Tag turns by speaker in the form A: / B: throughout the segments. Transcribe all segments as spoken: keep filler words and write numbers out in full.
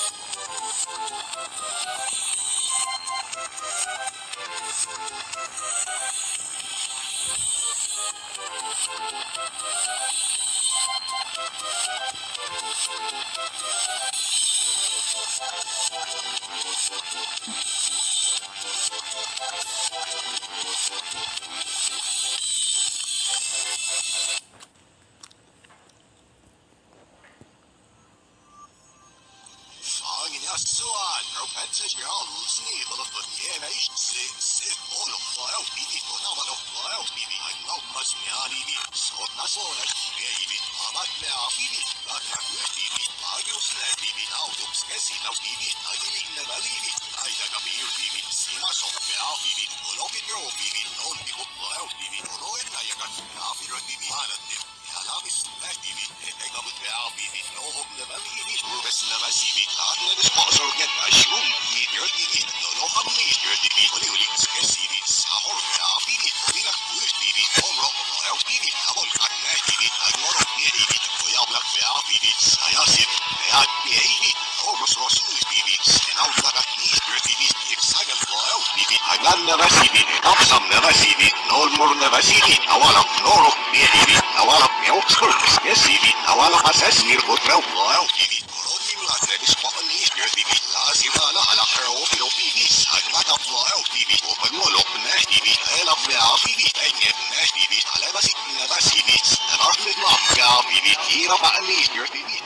A: السؤال لو كانت تشجع الوصني غلط الدين ايش سي سي اول فايل بيبي ونعمل فايل بيبي هنو مسمياني بي صوت نصونش بيبي عمك لا بيبي لا تقول بيبي باقي وصلنا بيبي او دوبس كسي لو بيبي هاي اللي نباليبي هاي ده كبير بيبي سيما صوت بيع بيبي ولو بيدرو بيبي نون بيكو فايل بيبي ولو إننا يكاد نافير بيبي هالتي هلابس لا بيبي هيك بتبيع بيبي لو هم نباليبي بس نباليبي لا تلبس مقصر جد أشوف ميدير بيبي لو هم ميدير بيبي ولي ولي سكسي بيبي ساحر بيع بيبي بينك ويش بيبي عمره فايل بيبي هقول كنا بيبي أجمل بيبي ويابلك بيع بيبي سياسي بيع بيبي أورس رسول بيبي سناو لك ميدير بيبي يكسر الفايل بيبي هجان نبسيبي أبصم نبسيبي نور مر نبسيبي أولا نورو بيبي أولا بيوكسر سكسي أولا أساسي الغدرة فايل بيبي لازم مقليش بيبي لازم أنا على حروف لو بيبي سجمة فايل بيبي وبنولو بناش بيبي هلا بيع بيبي أين بناش بيبي على بسيط نبسيبي نعرف نطلع بيع بيبي هيرا مقليش بيبي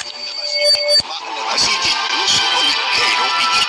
A: نبسيبي وصول هيرو بيبي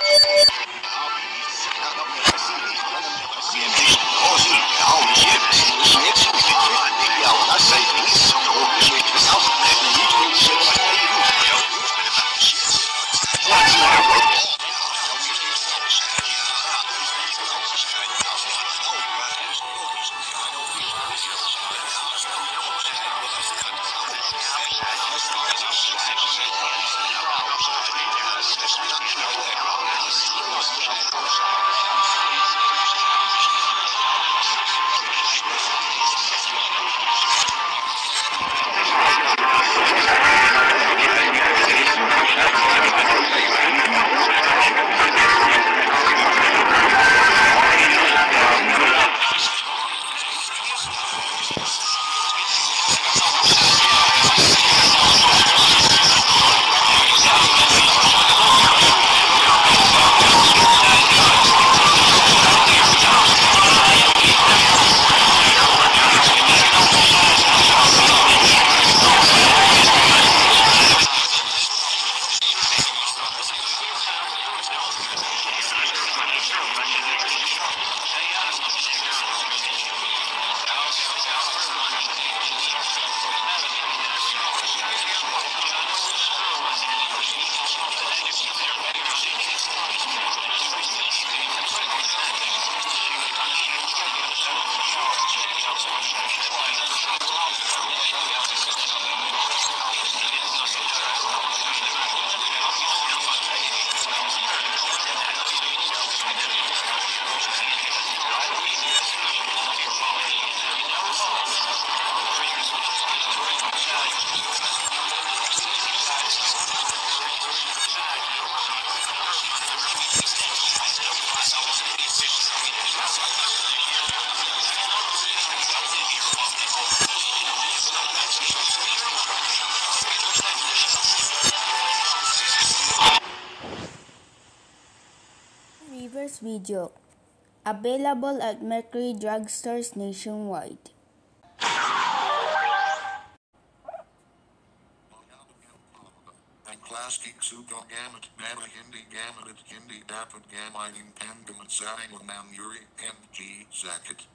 B: Reverse video. Available at Mercury drugstores nationwide.
C: Plastic suga gamut mana hindi gamutit hindi dapat gamitin pangamansaing ng Yuri M G Zakit.